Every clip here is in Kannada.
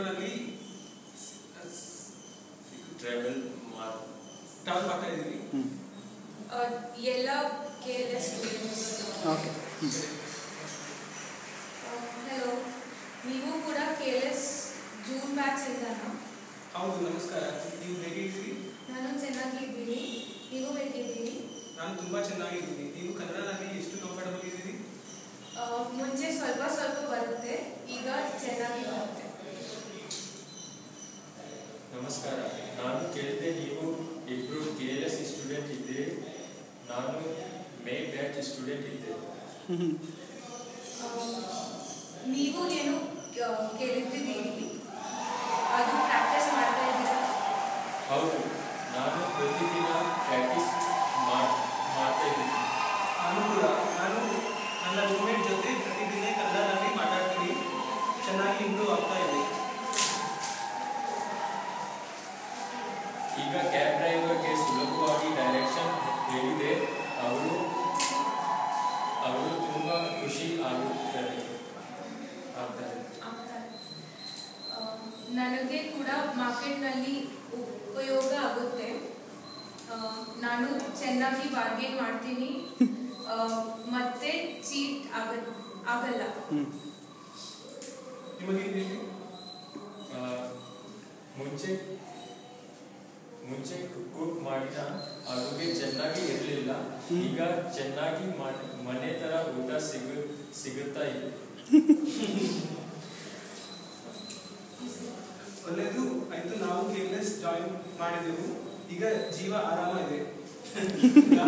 ಮೆಟ್ರೋನಲ್ಲಿ ಟ್ರಾವೆಲ್ ಮಾಡ್ತಾ ಇದ್ದೀವಿ. ಎಲ್ಲ KLS ಸ್ಟೂಡೆಂಟ್ಸ್. ಓಕೆ. ಹಲೋ, ನೀವು ಕೂಡ KLS ಜೂನ್ ಬ್ಯಾಚ್ ಇಂದನಾ? ಹೌದು, ನಮಸ್ಕಾರ. ನೀವು ಹೇಗಿದ್ದೀರಿ? ನಾನು ಚೆನ್ನಾಗಿದ್ದೀನಿ. ನೀವು ಹೇಗಿದ್ದೀರಿ? ನಾನು ತುಂಬಾ ಚೆನ್ನಾಗಿದ್ದೀನಿ. ನೀವು ಕನ್ನಡದಲ್ಲಿ ಎಷ್ಟು ಕಂಫರ್ಟಬಲ್ ಇದ್ದೀರಿ? ಮುಂಚೆ ಸ್ವಲ್ಪ ಬರುತ್ತೆ, ಈಗ ಚೆನ್ನಾಗಿ ಬರುತ್ತೆ. ನಮಸ್ಕಾರ. ನಾನು ಕೇಳಿದೆ, ನೀವು ಇಬ್ಬರು KLS ಸ್ಟೂಡೆಂಟ್ ಇದ್ದೀರಿ. ನಾನು ಮೇ ಬ್ಯಾಚ್ ಸ್ಟೂಡೆಂಟ್ ಇದ್ದೆ. ನೀವು ಏನು ಕೇಳುತ್ತಿದ್ದೀರಿ? ಅದು ಪ್ರಾಕ್ಟೀಸ್ ಮಾಡ್ತಾ ಇದ್ದೀರಾ? ಹೌದು, ನಾನು ಪ್ರತಿದಿನ ಪ್ರಾಕ್ಟೀಸ್ ಮಾಡ್ತಾ ಇದ್ದೀನಿ. ನಾನು ನನ್ನ ರೂಮ್ಮೇಟ್ ಜೊತೆ ಪ್ರತಿದಿನ ಕನ್ನಡದಲ್ಲಿ ಮಾತಾಡ್ತೀನಿ. ಚೆನ್ನಾಗಿ ಇಂಪ್ರೂವ್ ಆಗ್ತಾ ಇದೆ. ಈಗ ಕ್ಯಾಬ್ ಡ್ರೈವರ್ಗೆ ಸುಲಭವಾಗಿ ಡೈರೆಕ್ಷನ್ ಹೇಳಿದೆ. ಅವರು ತುಂಬಾ ಖುಷಿ ಆಗ್ತಾರೆ. ನನಗೆ ಕೂಡ ಮಾರ್ಕೆಟ್ನಲ್ಲಿ ಉಪಯೋಗ ಆಗುತ್ತೆ. ನಾನು ಚೆನ್ನಾಗಿ ಬಾರ್ಗೇನ್ ಮಾಡ್ತೀನಿ, ಮತ್ತೆ ಚೀಟ್ ಆಗಲ್ಲ. ಮುಂಚೆ ಕುಕ್ ಮಾಡಿದ ಅಡುಗೆ ಚೆನ್ನಾಗಿ ಇರಲಿಲ್ಲ. ಈಗ ಚೆನ್ನಾಗಿ ಮನೆ ತರ ಊಟ ಸಿಗುತ್ತಾ ಇದೆ. ಒಳ್ಳೆಯದು ಆಯ್ತು. ನಾವು KLS ಜಾಯಿನ್ ಮಾಡಿದೆವು. ಈಗ ಜೀವ ಆರಾಮ ಇದೆ.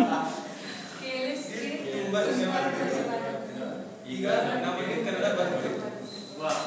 KLS ತುಂಬಾ ಧನ್ಯವಾದಗಳು. ಈಗ ನಮಗೆ ಕನ್ನಡ ಬರುತ್ತೆ.